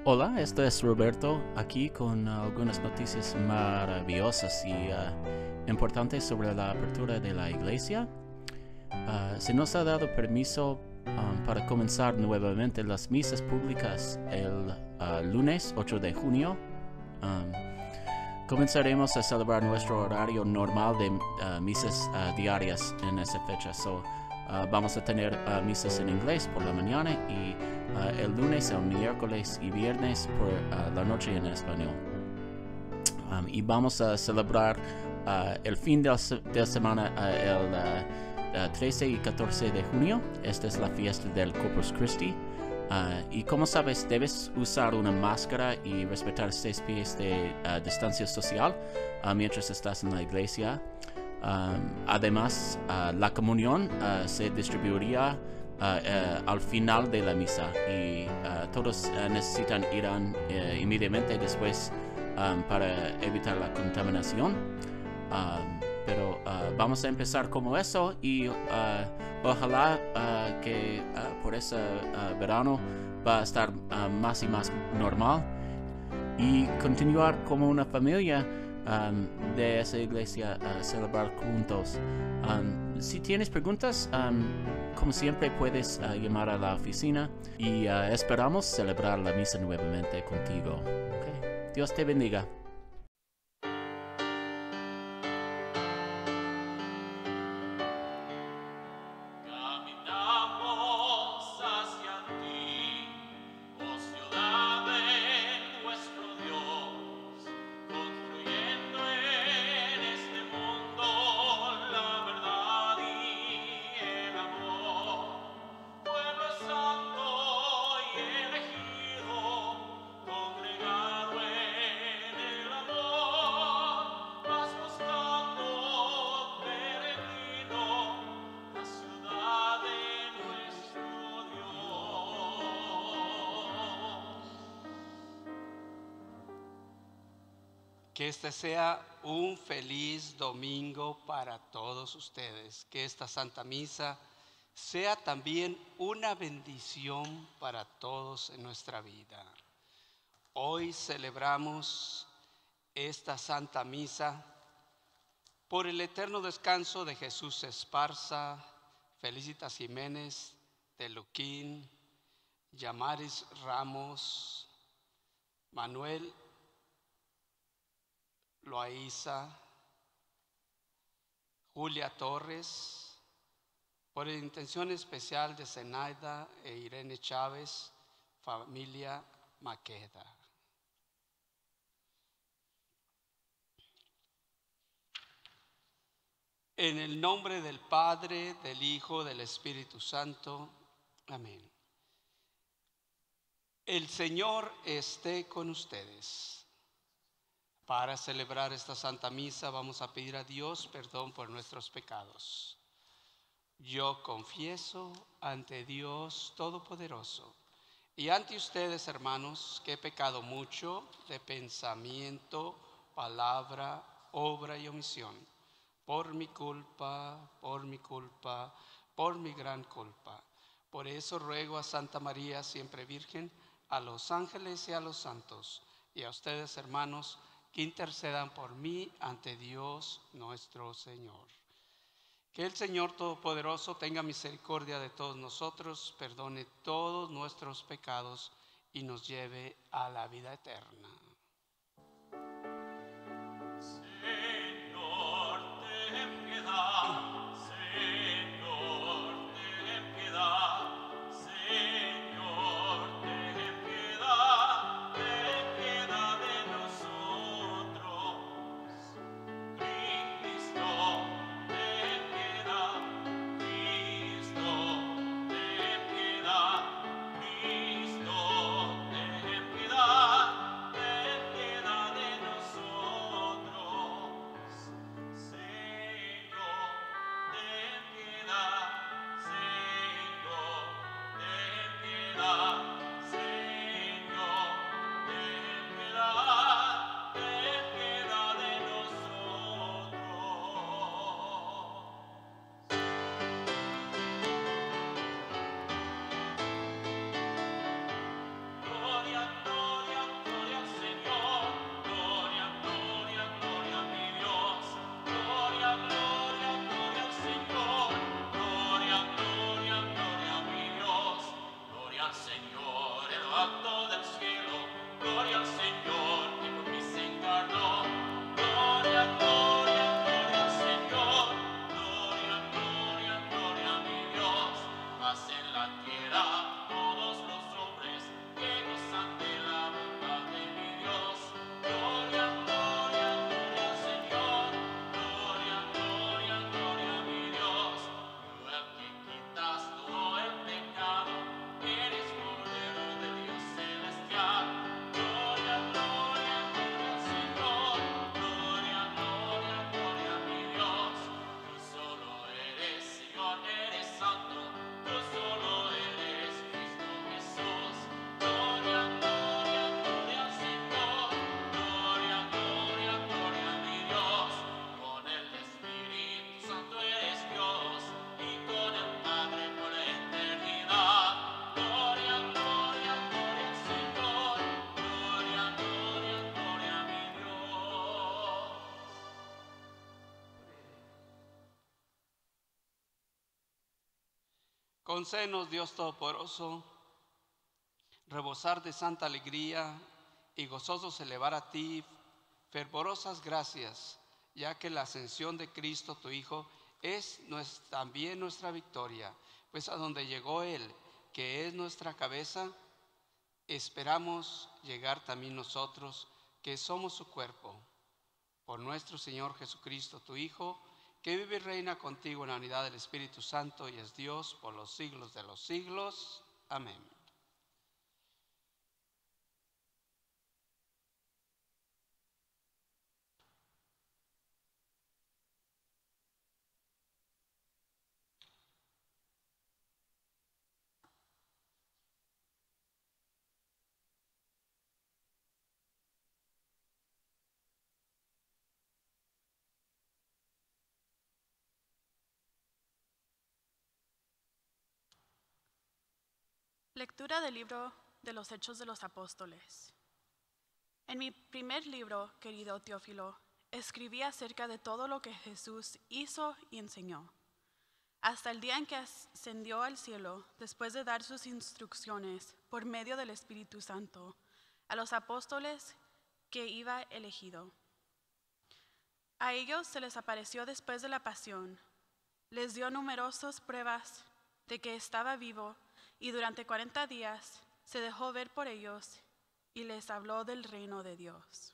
Hola, esto es Roberto aquí con algunas noticias maravillosas y importantes sobre la apertura de la iglesia. Se nos ha dado permiso para comenzar nuevamente las misas públicas el lunes 8 de junio. Comenzaremos a celebrar nuestro horario normal de misas diarias en esa fecha. Vamos a tener misas en inglés por la mañana y el lunes, el miércoles y viernes por la noche en español. Y vamos a celebrar el fin de semana, el 13 y 14 de junio. Esta es la fiesta del Corpus Christi. Y como sabes, debes usar una máscara y respetar 6 pies de distancia social mientras estás en la iglesia. Además, la comunión se distribuiría al final de la misa y todos necesitan ir inmediatamente después para evitar la contaminación. Pero vamos a empezar como eso y ojalá que por ese verano va a estar más y más normal y continuar como una familia de esa iglesia, celebrar juntos. Si tienes preguntas, como siempre puedes llamar a la oficina y esperamos celebrar la misa nuevamente contigo. Okay. Dios te bendiga. Que este sea un feliz domingo para todos ustedes. Que esta Santa Misa sea también una bendición para todos en nuestra vida. Hoy celebramos esta Santa Misa por el eterno descanso de Jesús Esparza, Felicitas Jiménez, de Luquín, Yamaris Ramos, Manuel Loaiza, Julia Torres, por la intención especial de Zenaida e Irene Chávez, familia Maqueda. En el nombre del Padre, del Hijo, del Espíritu Santo. Amén. El Señor esté con ustedes. Para celebrar esta Santa Misa vamos a pedir a Dios perdón por nuestros pecados. Yo confieso ante Dios Todopoderoso y ante ustedes, hermanos, que he pecado mucho de pensamiento, palabra, obra y omisión. Por mi culpa, por mi gran culpa. Por eso ruego a Santa María, siempre Virgen, a los ángeles y a los santos, y a ustedes, hermanos, que intercedan por mí ante Dios nuestro Señor. Que el Señor Todopoderoso tenga misericordia de todos nosotros, perdone todos nuestros pecados y nos lleve a la vida eterna. Señor, ten piedad. Señor, ten piedad. Señor, ten piedad. Ten piedad de nosotros. Cristo, ten piedad. Cristo, ten piedad. Cristo, ten piedad. quiera todos los hombres que gozan de la bondad de mi Dios. Gloria, gloria, gloria al Señor. Gloria, gloria, gloria a mi Dios. Tú el que quitas todo el pecado, eres Cordero de Dios celestial. Gloria, gloria, gloria al Señor. Gloria, gloria, gloria a mi Dios. Tú solo eres Señor, eres santo. Tú solo eres Cristo Jesús. Gloria, gloria, gloria al Señor. Gloria, gloria, gloria a mi Dios. Con el Espíritu Santo eres Dios y con el Padre por la eternidad. Gloria, gloria, gloria al Señor. Gloria, gloria, gloria a mi Dios. Concédenos, Dios Todopoderoso, rebosar de santa alegría y gozosos elevar a ti fervorosas gracias, ya que la ascensión de Cristo, tu Hijo, es también nuestra victoria, pues a donde llegó Él, que es nuestra cabeza, esperamos llegar también nosotros, que somos su cuerpo. Por nuestro Señor Jesucristo, tu Hijo, que vive y reina contigo en la unidad del Espíritu Santo y es Dios por los siglos de los siglos. Amén. Lectura del libro de los Hechos de los Apóstoles. En mi primer libro, querido Teófilo, escribí acerca de todo lo que Jesús hizo y enseñó, hasta el día en que ascendió al cielo, después de dar sus instrucciones por medio del Espíritu Santo a los apóstoles que iba elegido. A ellos se les apareció después de la pasión, les dio numerosas pruebas de que estaba vivo, y durante 40 días se dejó ver por ellos y les habló del reino de Dios.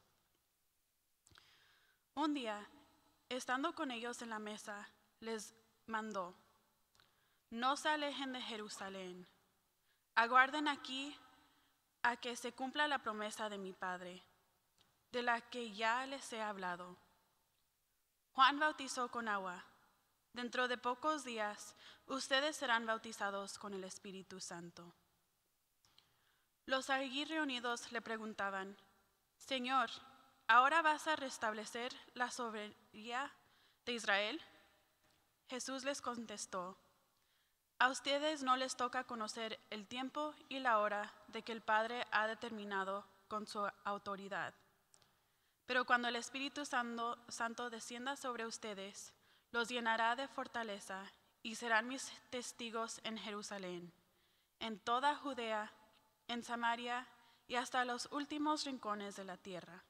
Un día, estando con ellos en la mesa, les mandó: no se alejen de Jerusalén, aguarden aquí a que se cumpla la promesa de mi Padre, de la que ya les he hablado. Juan bautizó con agua. Dentro de pocos días, ustedes serán bautizados con el Espíritu Santo. Los allí reunidos le preguntaban: Señor, ¿ahora vas a restablecer la soberanía de Israel? Jesús les contestó: a ustedes no les toca conocer el tiempo y la hora de que el Padre ha determinado con su autoridad. Pero cuando el Espíritu Santo descienda sobre ustedes, los llenará de fortaleza y serán mis testigos en Jerusalén, en toda Judea, en Samaria y hasta los últimos rincones de la tierra.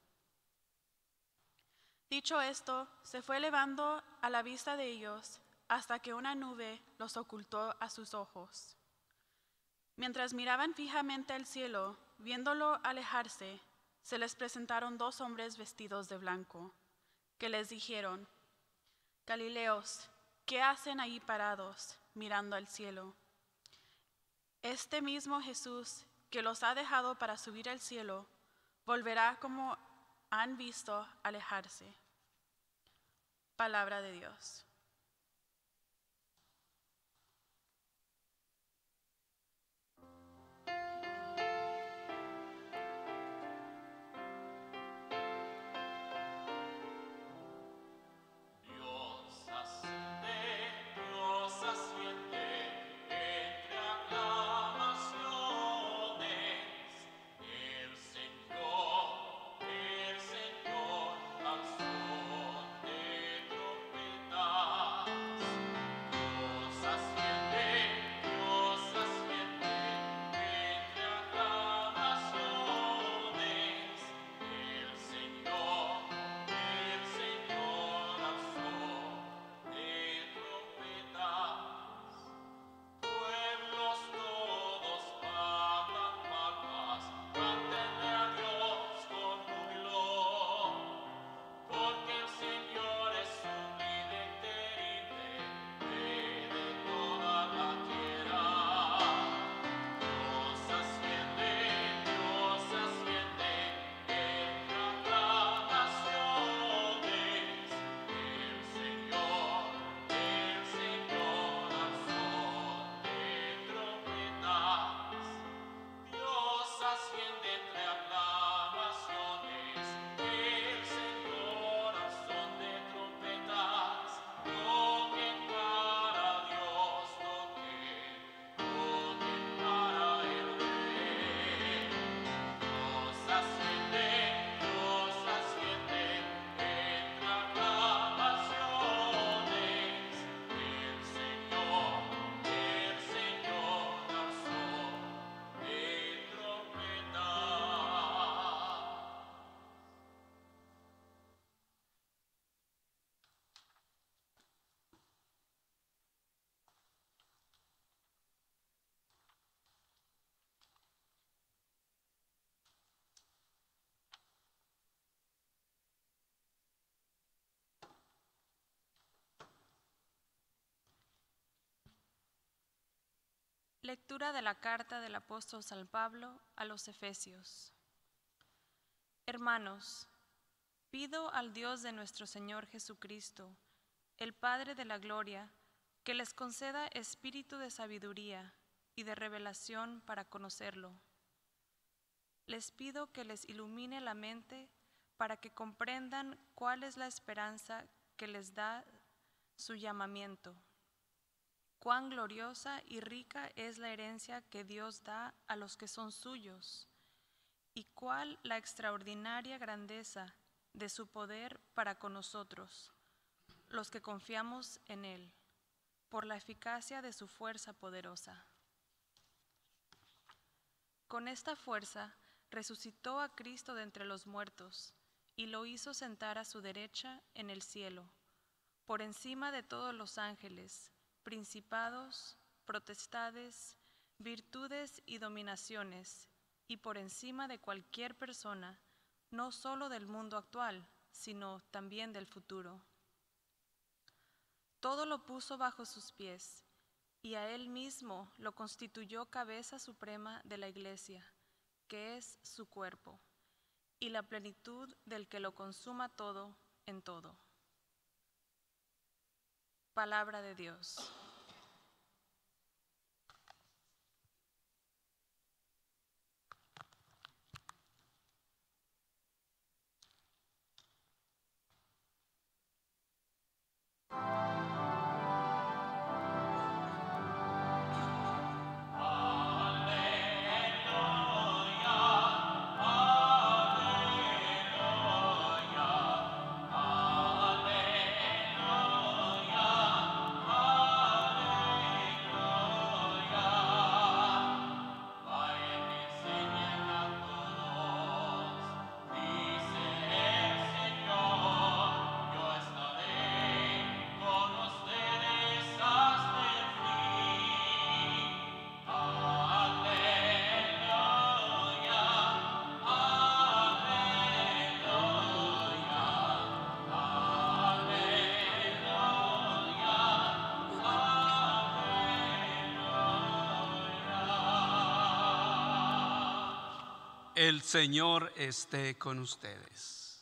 Dicho esto, se fue elevando a la vista de ellos hasta que una nube los ocultó a sus ojos. Mientras miraban fijamente al cielo, viéndolo alejarse, se les presentaron 2 hombres vestidos de blanco, que les dijeron: Galileos, ¿qué hacen ahí parados, mirando al cielo? Este mismo Jesús, que los ha dejado para subir al cielo, volverá como han visto alejarse. Palabra de Dios. Dios asciende, Dios asciende, entre aclamaciones. El Señor al son de trompeta. Lectura de la carta del apóstol San Pablo a los Efesios. Hermanos, pido al Dios de nuestro Señor Jesucristo, el Padre de la gloria, que les conceda espíritu de sabiduría y de revelación para conocerlo. Les pido que les ilumine la mente para que comprendan cuál es la esperanza que les da su llamamiento, cuán gloriosa y rica es la herencia que Dios da a los que son suyos, y cuál la extraordinaria grandeza de su poder para con nosotros, los que confiamos en Él, por la eficacia de su fuerza poderosa. Con esta fuerza resucitó a Cristo de entre los muertos y lo hizo sentar a su derecha en el cielo, por encima de todos los ángeles, principados, potestades, virtudes y dominaciones, y por encima de cualquier persona, no solo del mundo actual, sino también del futuro. Todo lo puso bajo sus pies, y a él mismo lo constituyó cabeza suprema de la Iglesia, que es su cuerpo, y la plenitud del que lo consuma todo en todo. Palabra de Dios. El Señor esté con ustedes.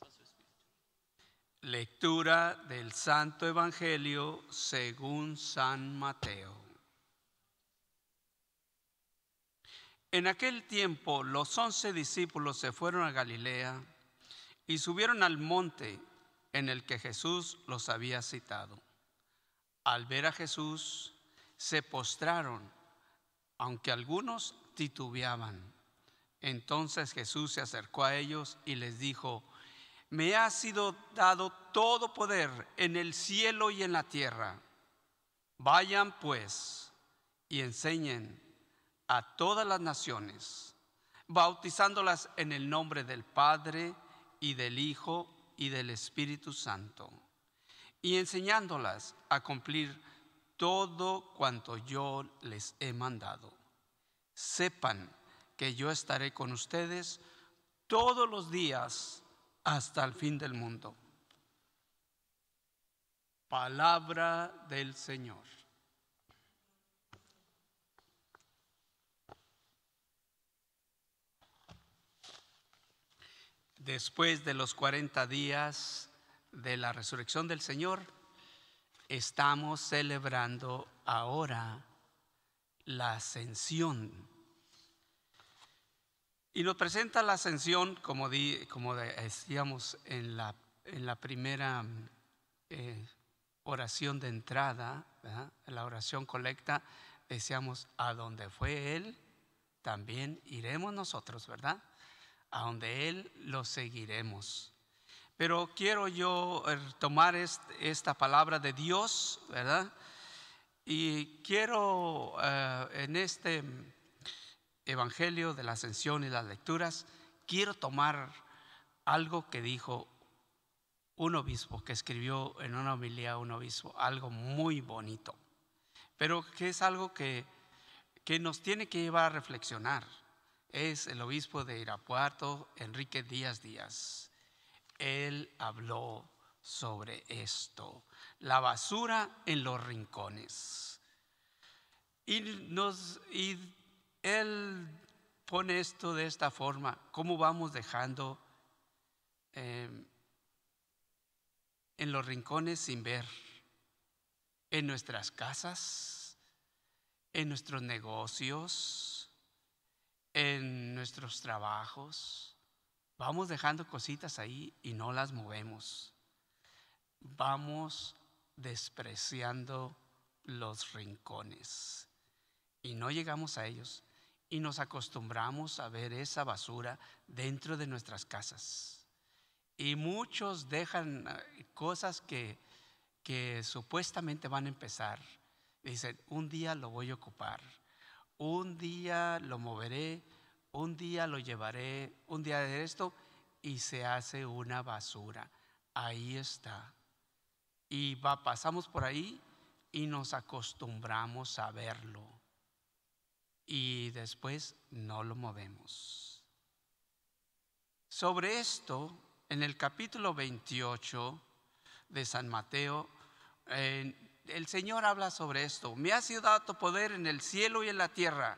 Lectura del Santo Evangelio según San Mateo. En aquel tiempo los 11 discípulos se fueron a Galilea y subieron al monte en el que Jesús los había citado. Al ver a Jesús, se postraron, aunque algunos titubeaban. Entonces Jesús se acercó a ellos y les dijo: me ha sido dado todo poder en el cielo y en la tierra. Vayan pues y enseñen a todas las naciones, bautizándolas en el nombre del Padre y del Hijo y del Espíritu Santo, y enseñándolas a cumplir todo cuanto yo les he mandado. Sepan que yo estaré con ustedes todos los días hasta el fin del mundo. Palabra del Señor. Después de los 40 días de la resurrección del Señor, estamos celebrando ahora la ascensión. Y nos presenta la ascensión, como decíamos en la primera oración de entrada, ¿verdad? En la oración colecta, decíamos: a donde fue Él, también iremos nosotros, ¿verdad? A donde Él lo seguiremos. Pero quiero yo tomar esta palabra de Dios, ¿verdad? Y quiero en este Evangelio de la Ascensión y las lecturas, quiero tomar algo que dijo un obispo, que escribió en una homilía un obispo, algo muy bonito, pero que es algo que nos tiene que llevar a reflexionar. Es el obispo de Irapuato, Enrique Díaz Díaz. Él habló sobre esto: la basura en los rincones. Y Él pone esto de esta forma, cómo vamos dejando en los rincones sin ver, en nuestras casas, en nuestros negocios, en nuestros trabajos. Vamos dejando cositas ahí y no las movemos. Vamos despreciando los rincones y no llegamos a ellos, y nos acostumbramos a ver esa basura dentro de nuestras casas. Y muchos dejan cosas que supuestamente van a empezar. Dicen, un día lo voy a ocupar, un día lo moveré, un día lo llevaré, un día de esto, y se hace una basura. Ahí está. Y pasamos por ahí y nos acostumbramos a verlo. Y después no lo movemos. Sobre esto, en el capítulo 28 de San Mateo, el Señor habla sobre esto. Me ha sido dado poder en el cielo y en la tierra.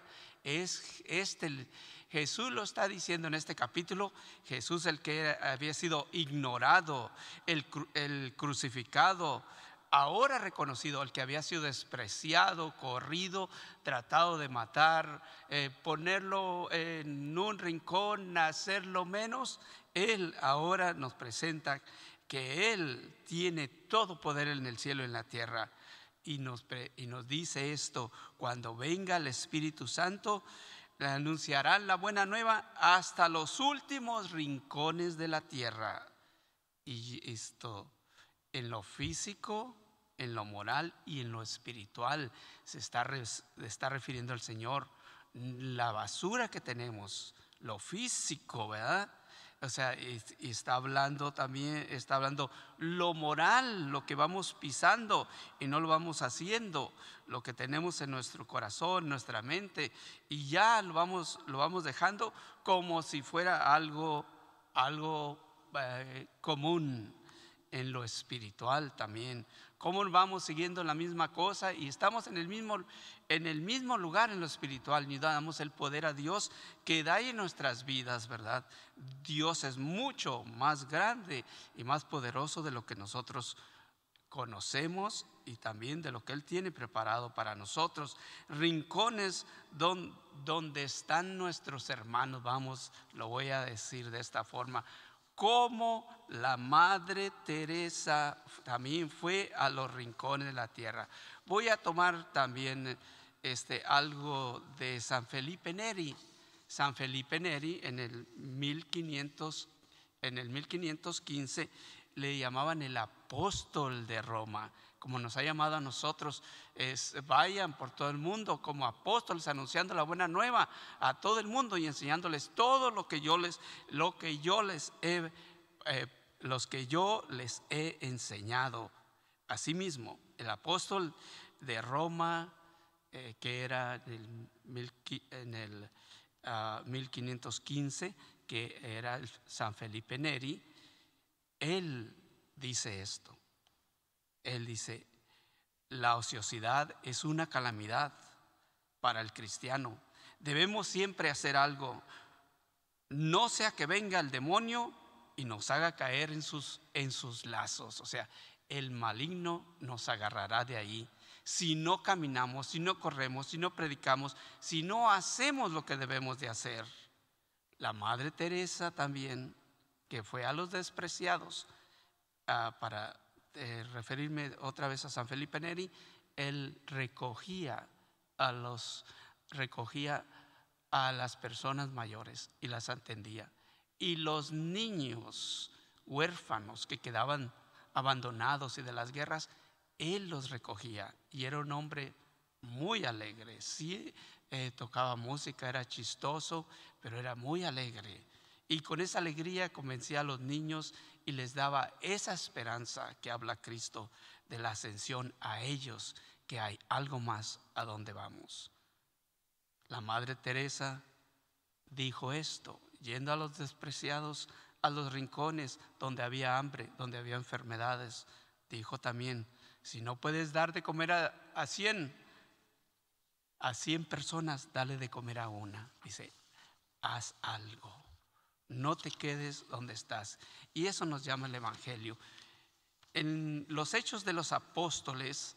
Jesús lo está diciendo en este capítulo. Jesús, el que había sido ignorado, el crucificado, ahora reconocido, el que había sido despreciado, corrido, tratado de matar, ponerlo en un rincón, hacerlo menos. Él ahora nos presenta que Él tiene todo poder en el cielo y en la tierra. Y nos dice esto: cuando venga el Espíritu Santo, le anunciarán la buena nueva hasta los últimos rincones de la tierra. Y esto en lo físico, en lo moral y en lo espiritual se está refiriendo al Señor. La basura que tenemos, lo físico, ¿verdad? O sea, está hablando también, está hablando lo moral, lo que vamos pisando y no lo vamos haciendo, lo que tenemos en nuestro corazón, nuestra mente, y ya lo vamos dejando como si fuera algo común. En lo espiritual también, cómo vamos siguiendo la misma cosa y estamos en el mismo lugar en lo espiritual, ni damos el poder a Dios que da en nuestras vidas, ¿verdad? Dios es mucho más grande y más poderoso de lo que nosotros conocemos y también de lo que Él tiene preparado para nosotros. Rincones donde están nuestros hermanos, lo voy a decir de esta forma, como la Madre Teresa también fue a los rincones de la tierra. Voy a tomar también algo de San Felipe Neri. San Felipe Neri en el 1515 le llamaban el apóstol de Roma, como nos ha llamado a nosotros. Vayan por todo el mundo como apóstoles anunciando la buena nueva a todo el mundo y enseñándoles todo lo que yo les he enseñado. Asimismo, el apóstol de Roma, que era en el 1515, que era San Felipe Neri, él dice esto. Él dice: la ociosidad es una calamidad para el cristiano. Debemos siempre hacer algo, no sea que venga el demonio y nos haga caer en sus lazos. O sea, el maligno nos agarrará de ahí si no caminamos, si no corremos, si no predicamos, si no hacemos lo que debemos de hacer. La Madre Teresa también, que fue a los despreciados, para referirme otra vez a San Felipe Neri, él recogía a las personas mayores y las atendía. Y los niños huérfanos que quedaban abandonados y de las guerras, él los recogía. Y era un hombre muy alegre. Sí, tocaba música, era chistoso, pero era muy alegre. Y con esa alegría convencía a los niños y les daba esa esperanza que habla Cristo de la ascensión a ellos, que hay algo más a donde vamos. La Madre Teresa dijo esto, yendo a los despreciados, a los rincones donde había hambre, donde había enfermedades. Dijo también: si no puedes dar de comer a 100, a 100 personas, dale de comer a una. Dice, haz algo. No te quedes donde estás. Y eso nos llama el Evangelio. En los Hechos de los Apóstoles,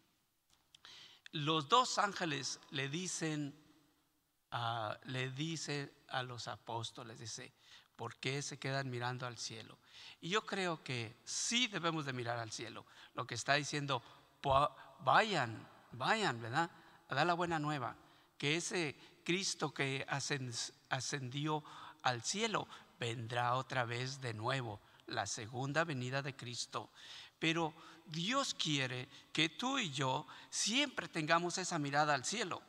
los dos ángeles le dicen a los apóstoles, dice, ¿por qué se quedan mirando al cielo? Y yo creo que sí debemos de mirar al cielo. Lo que está diciendo, vayan, ¿verdad? A dar la buena nueva, que ese Cristo que ascendió al cielo vendrá otra vez de nuevo, la segunda venida de Cristo. Pero Dios quiere que tú y yo siempre tengamos esa mirada al cielo.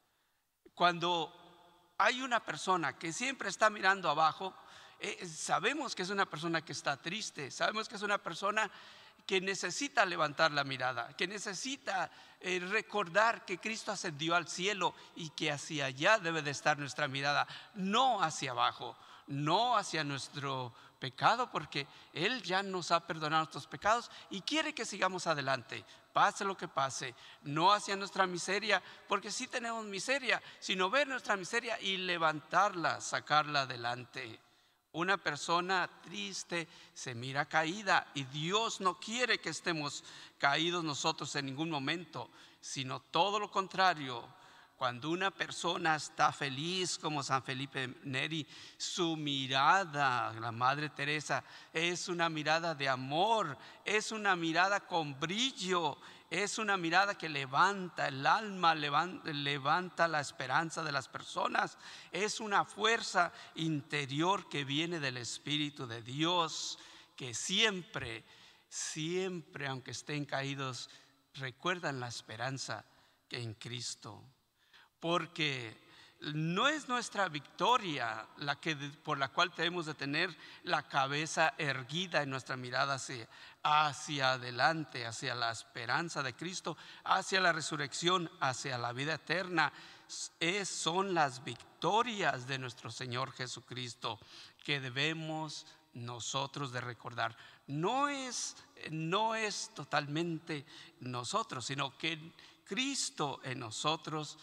Cuando hay una persona que siempre está mirando abajo, sabemos que es una persona que está triste, sabemos que es una persona que necesita levantar la mirada, que necesita recordar que Cristo ascendió al cielo y que hacia allá debe de estar nuestra mirada, no hacia abajo, no hacia nuestro pecado, porque Él ya nos ha perdonado nuestros pecados y quiere que sigamos adelante, pase lo que pase, no hacia nuestra miseria, porque sí tenemos miseria, sino ver nuestra miseria y levantarla, sacarla adelante. Una persona triste se mira caída y Dios no quiere que estemos caídos nosotros en ningún momento, sino todo lo contrario. Cuando una persona está feliz, como San Felipe Neri, su mirada, la Madre Teresa, es una mirada de amor, es una mirada con brillo, es una mirada que levanta el alma, levanta la esperanza de las personas. Es una fuerza interior que viene del Espíritu de Dios, que siempre, aunque estén caídos, recuerdan la esperanza que en Cristo. Porque no es nuestra victoria por la cual tenemos de tener la cabeza erguida en nuestra mirada hacia adelante, hacia la esperanza de Cristo, hacia la resurrección, hacia la vida eterna. Son las victorias de nuestro Señor Jesucristo que debemos nosotros de recordar. No es totalmente nosotros, sino que Cristo en nosotros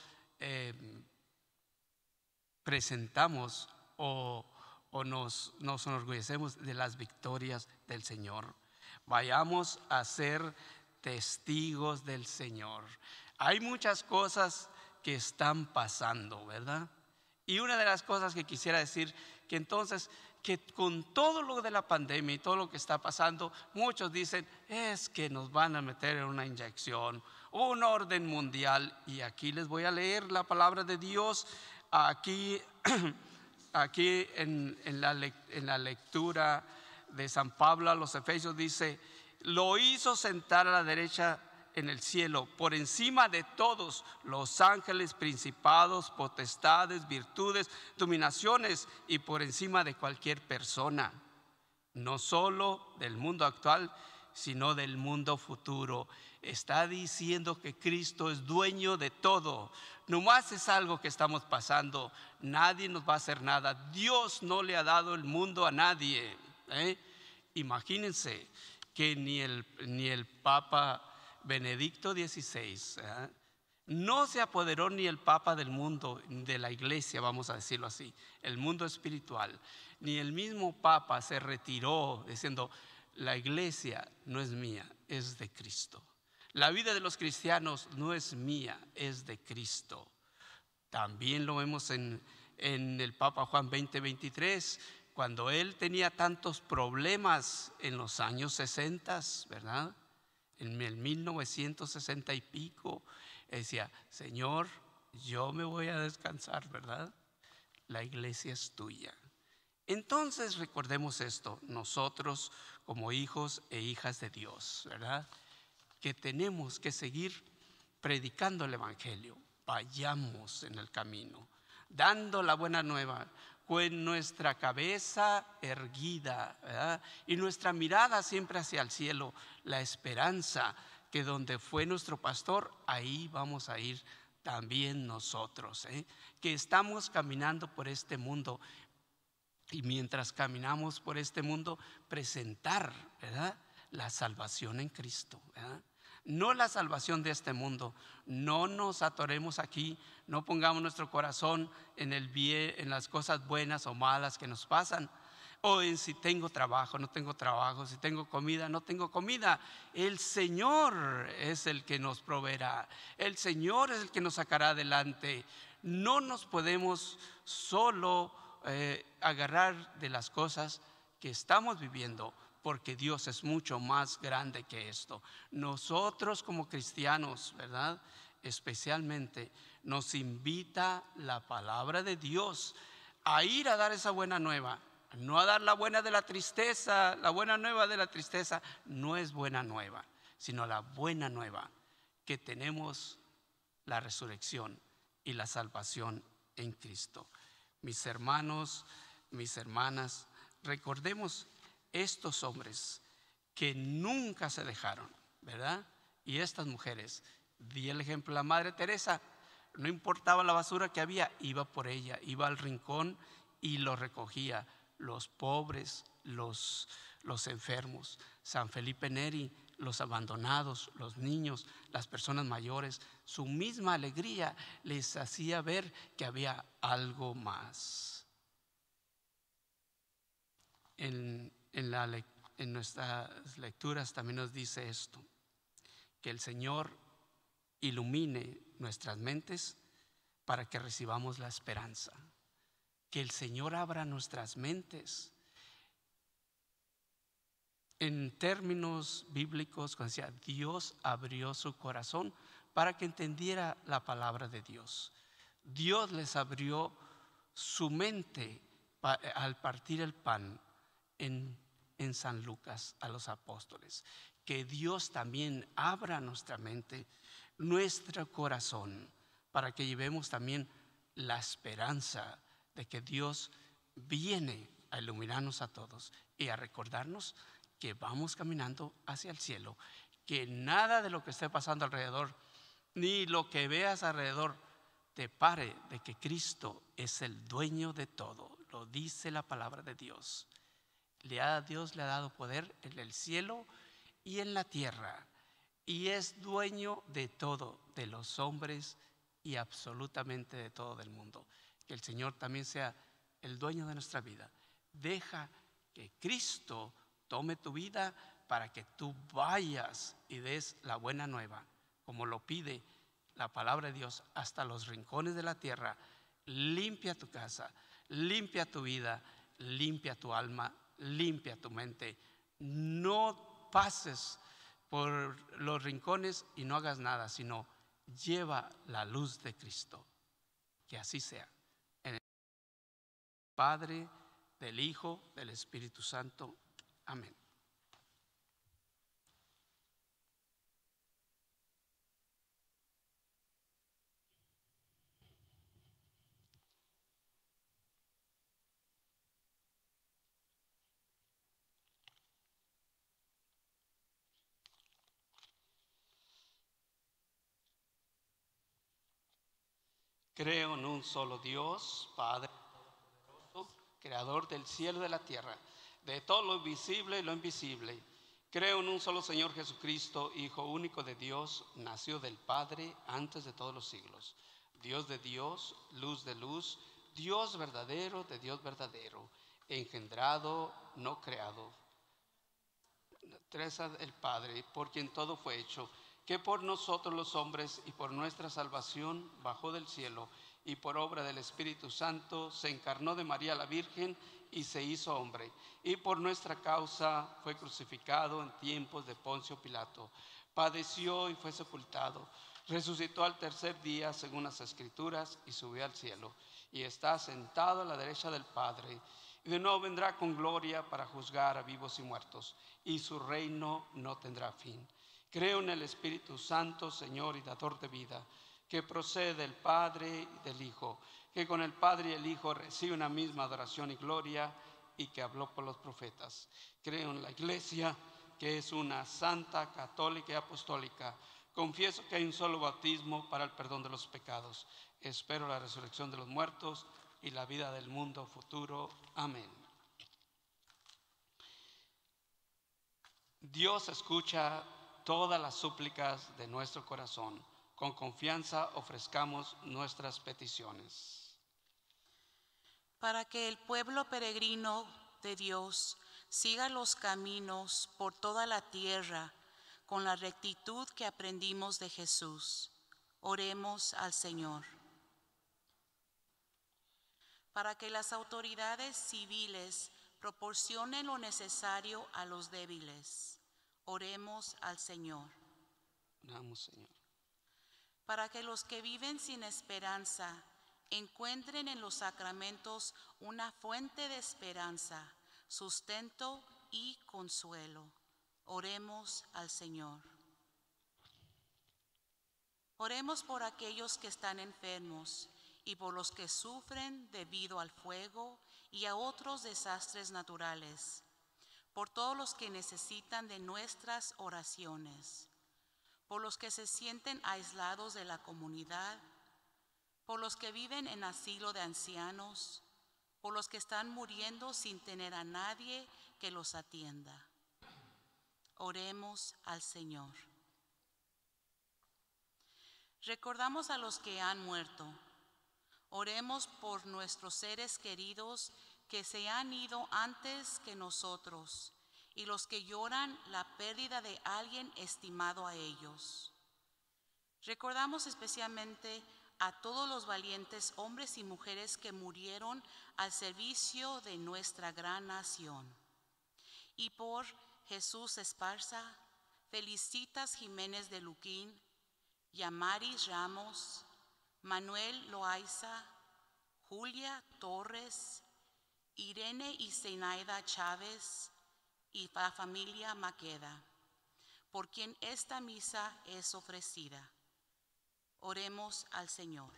presentamos o nos enorgullecemos de las victorias del Señor. Vayamos a ser testigos del Señor. Hay muchas cosas que están pasando, ¿verdad? Y una de las cosas que quisiera decir, que entonces, que con todo lo de la pandemia y todo lo que está pasando, muchos dicen, es que nos van a meter en una inyección, un orden mundial. Y aquí les voy a leer la palabra de Dios, aquí en la lectura de San Pablo a los Efesios dice, lo hizo sentar a la derecha en el cielo, por encima de todos los ángeles, principados, potestades, virtudes, dominaciones y por encima de cualquier persona, no solo del mundo actual, sino del mundo futuro. Está diciendo que Cristo es dueño de todo. Nomás es algo que estamos pasando. Nadie nos va a hacer nada. Dios no le ha dado el mundo a nadie. Imagínense que ni el Papa Benedicto XVI no se apoderó ni el Papa del mundo, de la iglesia, vamos a decirlo así, el mundo espiritual. Ni el mismo Papa se retiró diciendo, la iglesia no es mía, es de Cristo. La vida de los cristianos no es mía, es de Cristo. También lo vemos en el Papa Juan 20:23, cuando él tenía tantos problemas en los años 60, ¿verdad? En el 1960 y pico, decía, Señor, yo me voy a descansar, ¿verdad? La iglesia es tuya. Entonces recordemos esto, nosotros como hijos e hijas de Dios, ¿verdad? Que tenemos que seguir predicando el Evangelio. Vayamos en el camino, dando la buena nueva, con nuestra cabeza erguida, ¿verdad? Y nuestra mirada siempre hacia el cielo, la esperanza que donde fue nuestro pastor, ahí vamos a ir también nosotros, que estamos caminando por este mundo. Y mientras caminamos por este mundo, presentar, ¿verdad?, la salvación en Cristo, ¿verdad? no la salvación de este mundo. No nos atoremos aquí, no pongamos nuestro corazón en el bien, en las cosas buenas o malas que nos pasan, o en si tengo trabajo, no tengo trabajo, si tengo comida, no tengo comida. El Señor es el que nos proveerá, el Señor es el que nos sacará adelante. No nos podemos solo agarrar de las cosas que estamos viviendo, porque Dios es mucho más grande que esto. Nosotros como cristianos, ¿verdad? Especialmente nos invita la palabra de Dios a ir a dar esa buena nueva, no a dar la buena de la tristeza. La buena nueva de la tristeza no es buena nueva, sino la buena nueva que tenemos la resurrección y la salvación en Cristo. Mis hermanos, mis hermanas, recordemos estos hombres que nunca se dejaron, ¿verdad? Y estas mujeres, di el ejemplo, la Madre Teresa, no importaba la basura que había, iba por ella, iba al rincón y lo recogía. Los pobres, los enfermos, San Felipe Neri, los abandonados, los niños, las personas mayores, su misma alegría les hacía ver que había algo más. En nuestras lecturas también nos dice esto, que el Señor ilumine nuestras mentes para que recibamos la esperanza, que el Señor abra nuestras mentes. En términos bíblicos, cuando decía, Dios abrió su corazón para que entendiera la palabra de Dios. Dios les abrió su mente al partir el pan en San Lucas a los apóstoles. Que Dios también abra nuestra mente, nuestro corazón, para que llevemos también la esperanza de que Dios viene a iluminarnos a todos y a recordarnos que vamos caminando hacia el cielo, que nada de lo que esté pasando alrededor, ni lo que veas alrededor, te pare de que Cristo es el dueño de todo. Lo dice la palabra de Dios. Dios le ha dado poder en el cielo y en la tierra, y es dueño de todo, de los hombres y absolutamente de todo del mundo. Que el Señor también sea el dueño de nuestra vida. Deja que Cristo tome tu vida para que tú vayas y des la buena nueva, como lo pide la palabra de Dios, hasta los rincones de la tierra. Limpia tu casa, limpia tu vida, limpia tu alma, limpia tu mente. No pases por los rincones y no hagas nada, sino lleva la luz de Cristo. Que así sea. En el Padre, del Hijo, del Espíritu Santo. Amén. Creo en un solo Dios, Padre Todopoderoso, Creador del cielo y de la tierra, de todo lo visible y lo invisible. Creo en un solo Señor Jesucristo, Hijo único de Dios, nació del Padre antes de todos los siglos. Dios de Dios, luz de luz, Dios verdadero de Dios verdadero, engendrado, no creado. Tres el Padre, por quien todo fue hecho, que por nosotros los hombres y por nuestra salvación bajó del cielo, y por obra del Espíritu Santo se encarnó de María la Virgen y se hizo hombre, y por nuestra causa fue crucificado en tiempos de Poncio Pilato, padeció y fue sepultado, resucitó al tercer día según las Escrituras y subió al cielo, y está sentado a la derecha del Padre, y de nuevo vendrá con gloria para juzgar a vivos y muertos, y su reino no tendrá fin. Creo en el Espíritu Santo, Señor y dador de vida, que procede del Padre y del Hijo, que con el Padre y el Hijo recibe una misma adoración y gloria, y que habló por los profetas. Creo en la Iglesia, que es una santa, católica y apostólica. Confieso que hay un solo bautismo para el perdón de los pecados. Espero la resurrección de los muertos y la vida del mundo futuro. Amén. Dios escucha todas las súplicas de nuestro corazón, con confianza ofrezcamos nuestras peticiones. Para que el pueblo peregrino de Dios siga los caminos por toda la tierra con la rectitud que aprendimos de Jesús. Oremos al Señor. Para que las autoridades civiles proporcionen lo necesario a los débiles. Oremos al Señor. Oramos, Señor. Para que los que viven sin esperanza encuentren en los sacramentos una fuente de esperanza, sustento y consuelo. Oremos al Señor. Oremos por aquellos que están enfermos y por los que sufren debido al fuego y a otros desastres naturales, por todos los que necesitan de nuestras oraciones, por los que se sienten aislados de la comunidad, por los que viven en asilo de ancianos, por los que están muriendo sin tener a nadie que los atienda. Oremos al Señor. Recordamos a los que han muerto. Oremos por nuestros seres queridos que se han ido antes que nosotros y los que lloran la pérdida de alguien estimado a ellos. Recordamos especialmente a todos los valientes hombres y mujeres que murieron al servicio de nuestra gran nación. Y por Jesús Esparza, Felicitas Jiménez de Luquín, Yamaris Ramos, Manuel Loaiza, Julia Torres, Irene y Zenaida Chávez y la familia Maqueda, por quien esta misa es ofrecida. Oremos al Señor.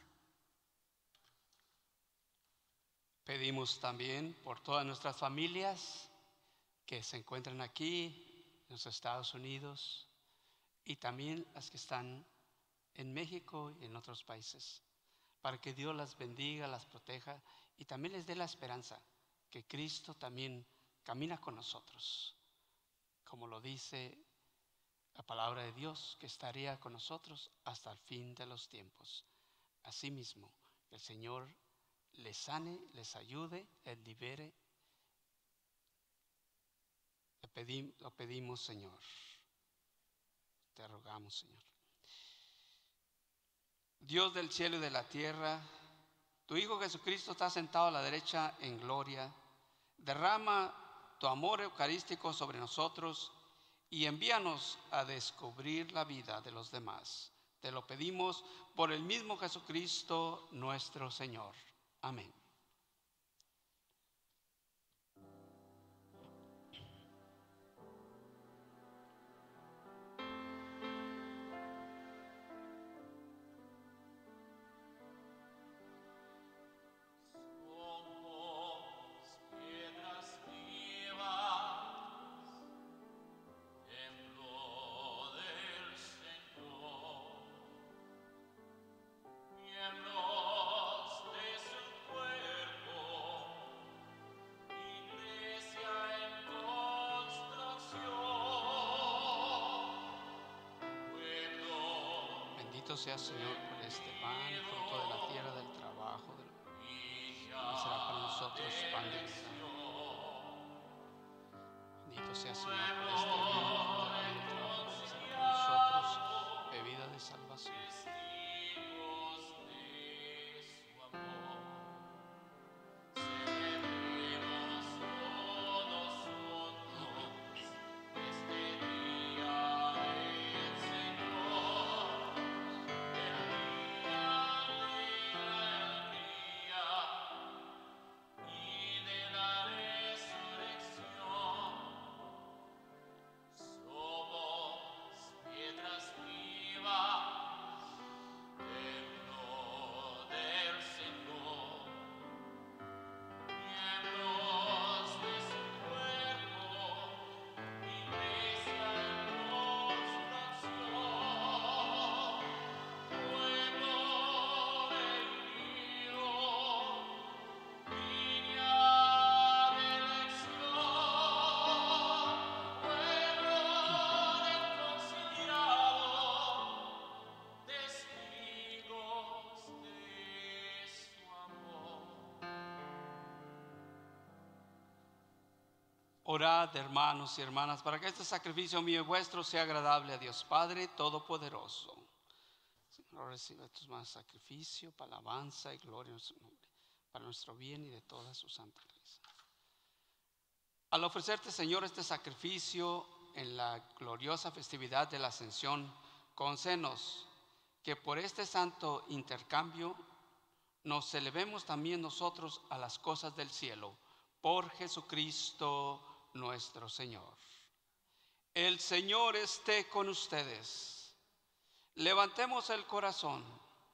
Pedimos también por todas nuestras familias que se encuentran aquí en los Estados Unidos y también las que están en México y en otros países, para que Dios las bendiga, las proteja y también les dé la esperanza que Cristo también camina con nosotros, como lo dice la palabra de Dios, que estaría con nosotros hasta el fin de los tiempos. Asimismo, el Señor les sane, les ayude, les libere. Lo pedimos, Señor. Te rogamos, Señor. Dios del cielo y de la tierra, tu Hijo Jesucristo está sentado a la derecha en gloria. Derrama tu amor eucarístico sobre nosotros y envíanos a descubrir la vida de los demás. Te lo pedimos por el mismo Jesucristo nuestro Señor. Amén. Somos piedras vivas, templo del Señor, miembros de su cuerpo, iglesia en construcción, pueblo. Bendito sea, Señor, por este pan, fruto de la tierra, del trabajo, y será para nosotros pan de vida. Bendito sea, Señor, por este vino, fruto del trabajo, y será para nosotros bebida de salvación. Testigos de su amor, celebremos todos juntos este día del Señor, el día de la alegría y de la resurrección. Somos piedras vivas, Orad, hermanos y hermanas, para que este sacrificio mío y vuestro sea agradable a Dios Padre Todopoderoso. Señor, recibe tus más sacrificio, para alabanza y gloria en su nombre, para nuestro bien y de toda su santa iglesia. Al ofrecerte, Señor, este sacrificio en la gloriosa festividad de la Ascensión, concédenos que por este santo intercambio nos elevemos también nosotros a las cosas del cielo, por Jesucristo nuestro Señor. El Señor esté con ustedes. Levantemos el corazón.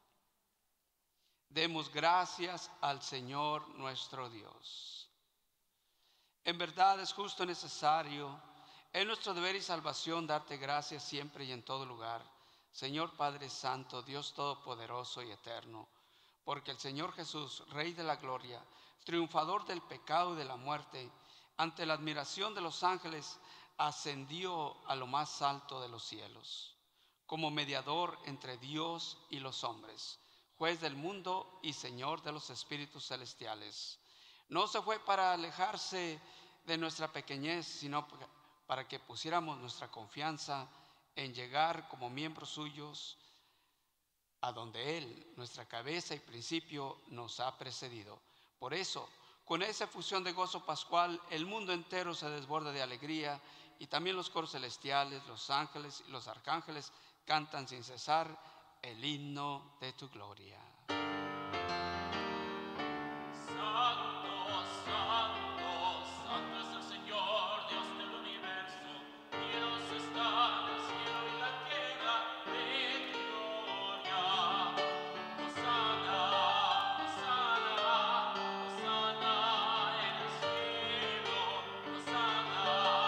Demos gracias al Señor nuestro Dios. En verdad es justo y necesario, es nuestro deber y salvación darte gracias siempre y en todo lugar, Señor Padre Santo, Dios Todopoderoso y Eterno, porque el Señor Jesús, Rey de la Gloria, triunfador del pecado y de la muerte, ante la admiración de los ángeles, ascendió a lo más alto de los cielos, como mediador entre Dios y los hombres, juez del mundo y Señor de los espíritus celestiales. No se fue para alejarse de nuestra pequeñez, sino para que pusiéramos nuestra confianza en llegar como miembros suyos a donde Él, nuestra cabeza y principio, nos ha precedido. Por eso, con esa efusión de gozo pascual, el mundo entero se desborda de alegría y también los coros celestiales, los ángeles y los arcángeles cantan sin cesar el himno de tu gloria. Santo, santo, santo es el Señor, Dios del universo. Dios está en el cielo y la tierra de tu gloria. Hosana, Hosana, Hosana en el cielo. Hosana,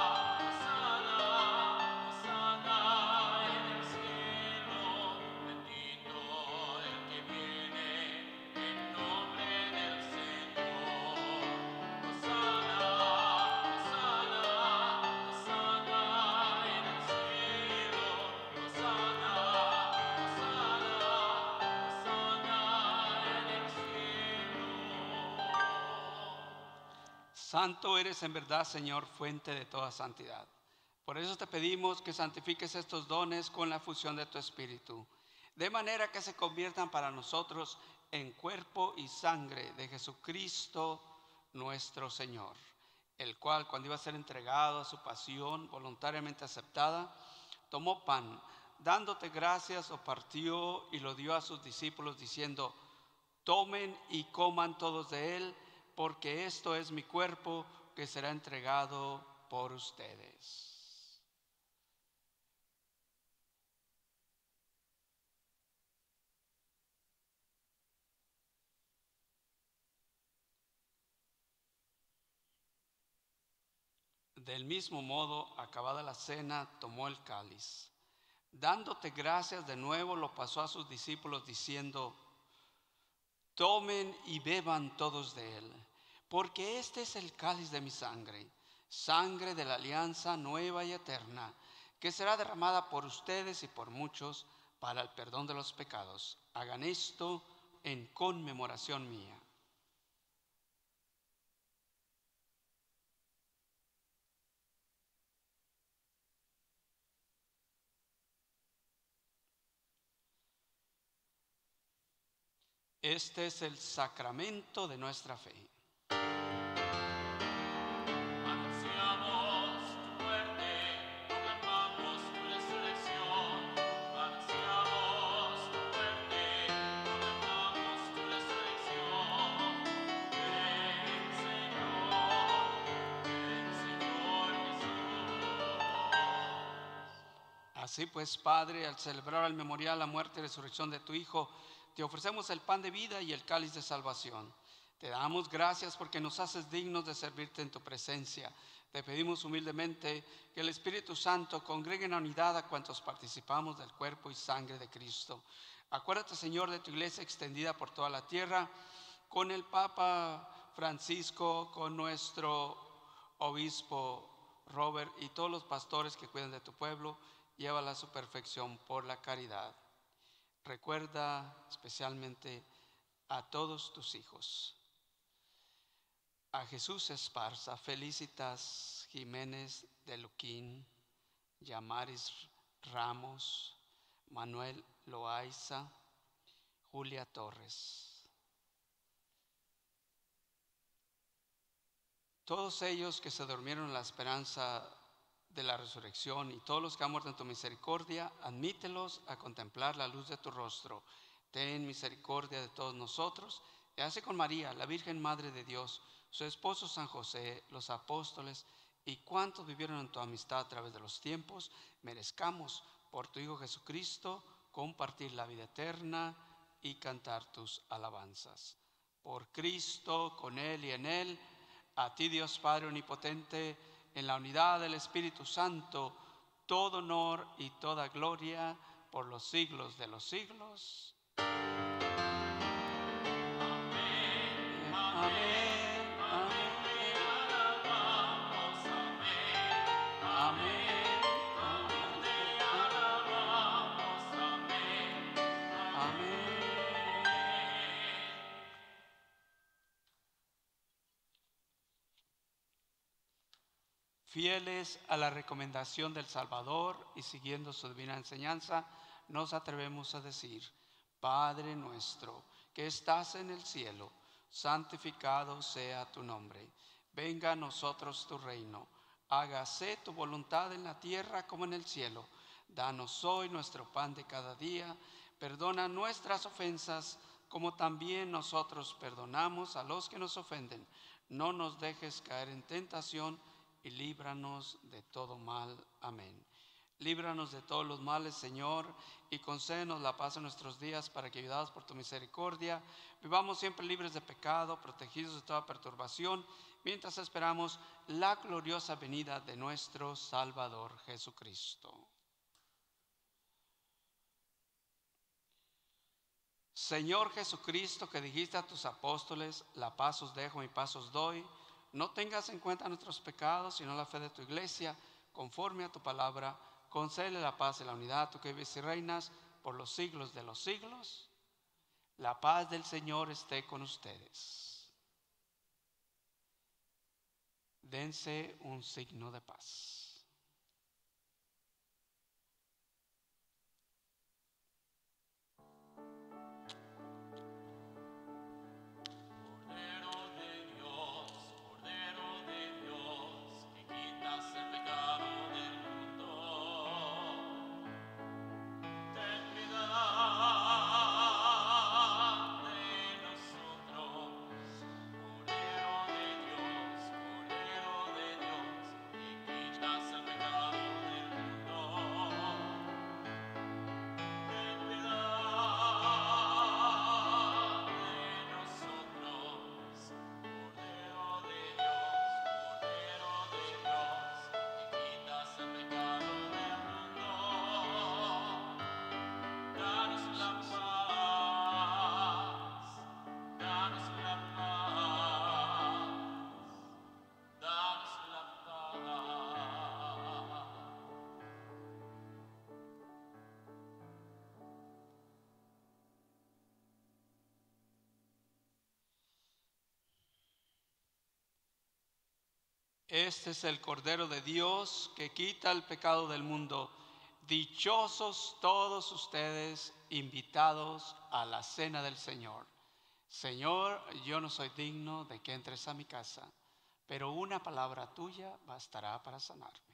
Hosana, Hosana en el cielo. Bendito el que viene en nombre del Señor. Hosana, Hosana, Hosana en el cielo. Hosana, Hosana, Hosana en el cielo. Santo eres en verdad, Señor, fuente de toda santidad. Por eso te pedimos que santifiques estos dones con la fusión de tu Espíritu, de manera que se conviertan para nosotros en cuerpo y sangre de Jesucristo nuestro Señor, el cual, cuando iba a ser entregado a su pasión voluntariamente aceptada, tomó pan, dándote gracias, lo partió y lo dio a sus discípulos, diciendo: tomen y coman todos de él, porque esto es mi cuerpo que será entregado por ustedes. Del mismo modo, acabada la cena, tomó el cáliz. Dándote gracias de nuevo, lo pasó a sus discípulos diciendo: tomen y beban todos de él, porque este es el cáliz de mi sangre, sangre de la alianza nueva y eterna, que será derramada por ustedes y por muchos para el perdón de los pecados. Hagan esto en conmemoración mía. Este es el sacramento de nuestra fe. Anunciamos tu muerte, proclamamos tu resurrección. Anunciamos tu muerte, proclamamos tu resurrección. Ven, Señor Jesús. Así pues, Padre, al celebrar el memorial la muerte y resurrección de tu Hijo, te ofrecemos el pan de vida y el cáliz de salvación. Te damos gracias porque nos haces dignos de servirte en tu presencia. Te pedimos humildemente que el Espíritu Santo congregue en unidad a cuantos participamos del cuerpo y sangre de Cristo. Acuérdate, Señor, de tu iglesia extendida por toda la tierra, con el Papa Francisco, con nuestro obispo Robert y todos los pastores que cuidan de tu pueblo. Llévala a su perfección por la caridad. Recuerda especialmente a todos tus hijos. A Jesús Esparza, Felicitas Jiménez de Luquín, Yamaris Ramos, Manuel Loaiza, Julia Torres. Todos ellos que se durmieron en la esperanza de la resurrección y todos los que han muerto en tu misericordia, admítelos a contemplar la luz de tu rostro. Ten misericordia de todos nosotros y hace con María, la Virgen Madre de Dios, su esposo San José, los apóstoles y cuantos vivieron en tu amistad a través de los tiempos, merezcamos por tu Hijo Jesucristo compartir la vida eterna y cantar tus alabanzas. Por Cristo, con Él y en Él, a ti Dios Padre Omnipotente, en la unidad del Espíritu Santo, todo honor y toda gloria por los siglos de los siglos. Amén. Amén. Fieles a la recomendación del Salvador y siguiendo su divina enseñanza, nos atrevemos a decir: Padre nuestro, que estás en el cielo, santificado sea tu nombre. Venga a nosotros tu reino. Hágase tu voluntad en la tierra como en el cielo. Danos hoy nuestro pan de cada día. Perdona nuestras ofensas, como también nosotros perdonamos a los que nos ofenden. No nos dejes caer en tentación y líbranos de todo mal. Amén. Líbranos de todos los males, Señor, y concédenos la paz en nuestros días, para que, ayudados por tu misericordia, vivamos siempre libres de pecado, protegidos de toda perturbación, mientras esperamos la gloriosa venida de nuestro Salvador Jesucristo. Señor Jesucristo, que dijiste a tus apóstoles: la paz os dejo, mi paz os doy, no tengas en cuenta nuestros pecados, sino la fe de tu iglesia. Conforme a tu palabra, concédele la paz y la unidad, tú que vives y reinas por los siglos de los siglos. La paz del Señor esté con ustedes. Dense un signo de paz. Este es el Cordero de Dios que quita el pecado del mundo. Dichosos todos ustedes invitados a la cena del Señor. Señor, yo no soy digno de que entres a mi casa, pero una palabra tuya bastará para sanarme.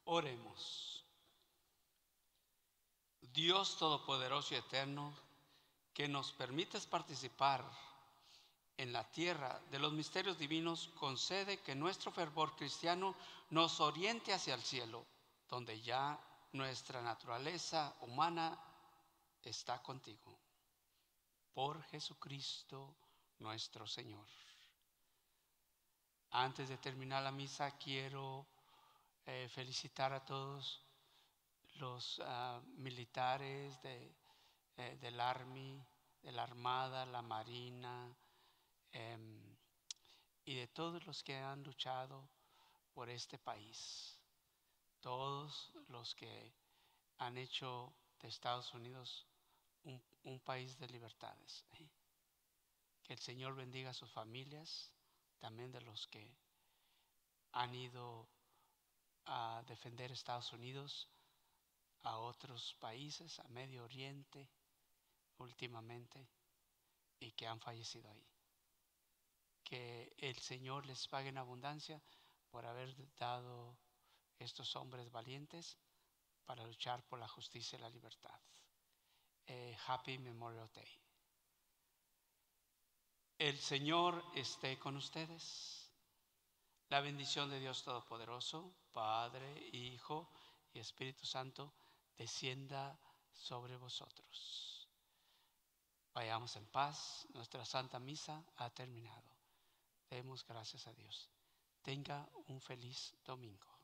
Oremos. Dios Todopoderoso y Eterno, que nos permites participar en la tierra de los misterios divinos, concede que nuestro fervor cristiano nos oriente hacia el cielo, donde ya nuestra naturaleza humana está contigo. Por Jesucristo nuestro Señor. Antes de terminar la misa, quiero felicitar a todos los militares del Army, de la Armada, la Marina, y de todos los que han luchado por este país. Todos los que han hecho de Estados Unidos un país de libertades. Que el Señor bendiga a sus familias, también de los que han ido a defender Estados Unidos, a otros países, a Medio Oriente últimamente, y que han fallecido ahí. Que el Señor les pague en abundancia por haber dado estos hombres valientes para luchar por la justicia y la libertad. Happy Memorial Day. El Señor esté con ustedes. La bendición de Dios Todopoderoso, Padre, Hijo y Espíritu Santo, descienda sobre vosotros. Vayamos en paz. Nuestra Santa Misa ha terminado. Demos gracias a Dios. Tenga un feliz domingo.